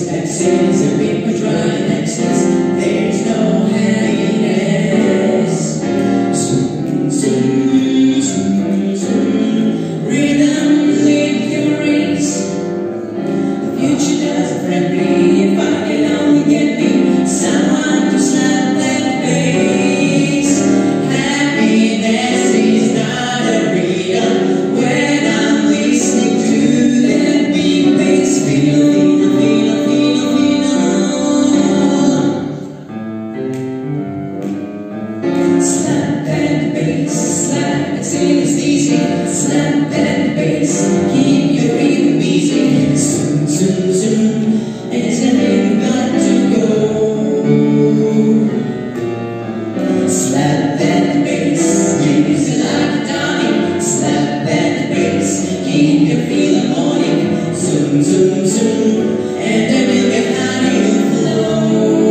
Access, a paper dry access, there's no happiness. Zoom, zoom, zoom, zoom. Rhythm with your rings. The future doesn't friend me if I can only get me someone to slap that face. Happiness is not a rhythm when I'm listening to that big bass. Feel. Slap that bass, slap it till it's easy. Slap that bass, keep your rhythm busy. Zoom, zoom, zoom, it's a little got to go. Slap that bass, use it like a tonic. Slap that bass, keep your feeling morning. Zoom, zoom, zoom, and then we'll get honey to flow.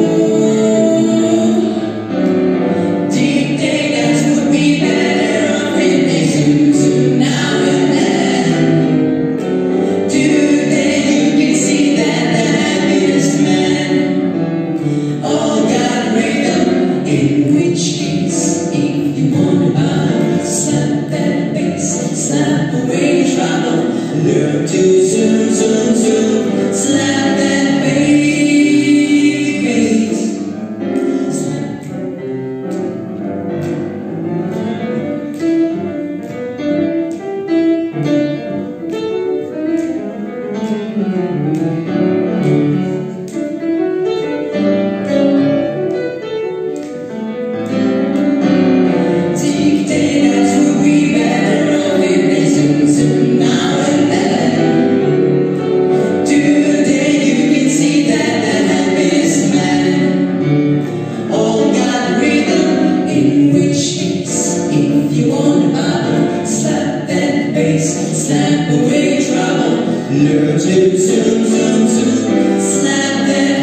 In which case, if you want to buy, slap that bass, slap away trouble, learn to zoom, zoom, zoom, slap that bass, slap. Slap away trouble, learn to zoom, zoom, zoom, slap that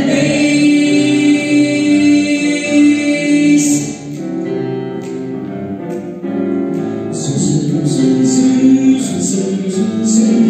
bass. Zoom, zoom, zoom, zoom, zoom, zoom, zoom.